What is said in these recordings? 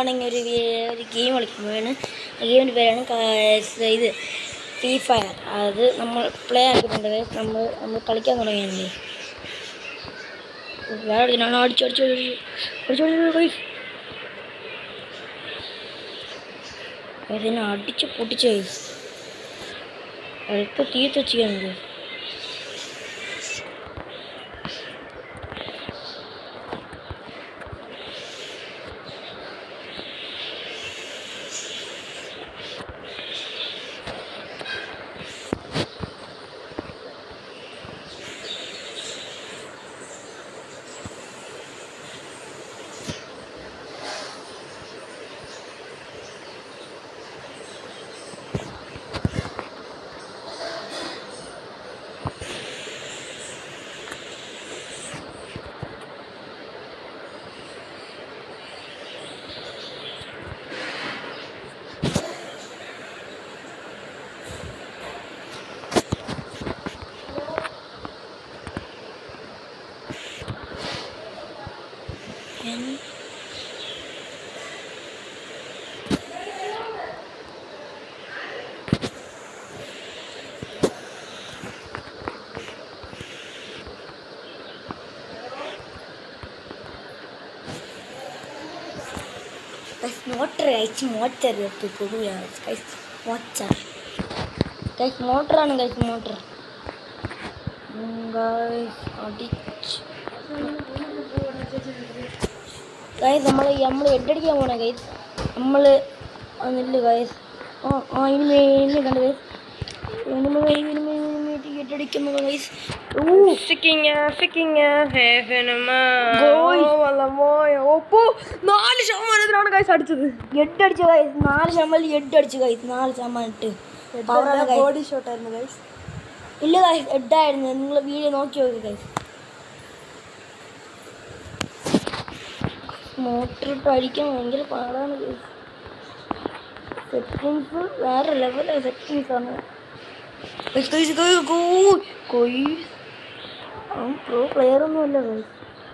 ഇന്നാണെങ്കിൽ ഒരു ഗെയിം കളിക്കുമ്പോഴാണ് ഗെയിമിൻ്റെ പേരാണ് ഇത് ഫ്രീ ഫയർ. അത് നമ്മൾ പ്ലേ ആക്കിയിട്ടുണ്ട്. നമ്മൾ കളിക്കാൻ തുടങ്ങിയല്ലേ. വേറെ ഇതിനെ അടിച്ച് പൊട്ടിച്ച് അടുത്ത് തീർത്ത് ചെയ്യുന്നത്. മോട്ടർ കഴിച്ച് മോട്ടർ മോട്ടറാണ് കഴിച്ച് മോട്ടർ നമ്മൾ എട്ടടിക്കാൻ പോണേ കൈസ്. നമ്മൾ നെല്ല് കൈസ് ഇനി കണ്ട് കൈസ് എട്ടടിക്കുന്നു കൈസ്. 4% കൈസ് അടിച്ചത്. 8 അടിച്ചു കൈസ്. 4% 8 അടിച്ചു കൈസ്. 4% ഇട്ട് ബോഡി ഷോട്ട് ആയിരുന്നു കൈസ്. ഇല്ല കൈസ് 8 ആയിരുന്നു. നിങ്ങൾ വീഡിയോ നോക്കി നോക്കി കൈസ്. മോട്ടർ ഇട്ട് അടിക്കാൻ ഭയങ്കര പാടാണ് കൈസ്. സെറ്റിങ്സ് വേറെ ലെവലാണ്. സെറ്റിങ്സ് ആണ് പ്രോ പ്ലെയർ ഒന്നുമല്ല കൈസ്.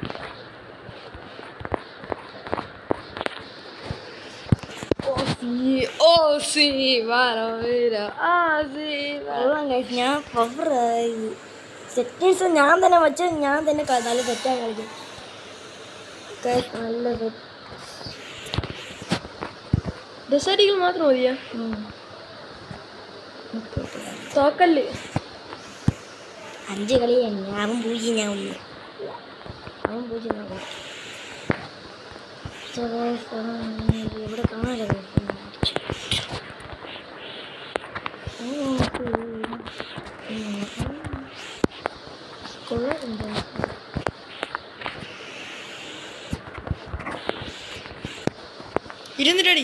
ഞാൻ പവർ സെറ്റിങ്സ് ഞാൻ തന്നെ വെച്ച ഞാൻ തന്നെ നല്ല സെറ്റാണ് കളിക്കും. നല്ല ഡെസേർട്ടികൾ മാത്രം മതിയാ. തോക്കല്ല് 5 കളി അവൻ പൂജ്യം ഞാൻ ഒന്നു അവൻ പൂജ്യം ഇവിടെ കാണാനോ കൊള്ളാറുണ്ട്. ഇരുന്നിട്ടടി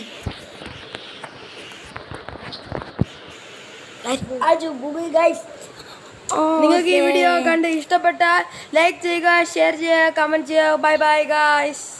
നിങ്ങൾക്ക് ഈ വീഡിയോ കണ്ട് ഇഷ്ടപ്പെട്ടാൽ ലൈക്ക് ചെയ്യുക, ഷെയർ ചെയ്യുക, കമന്റ് ചെയ്യുക. Bye bye guys.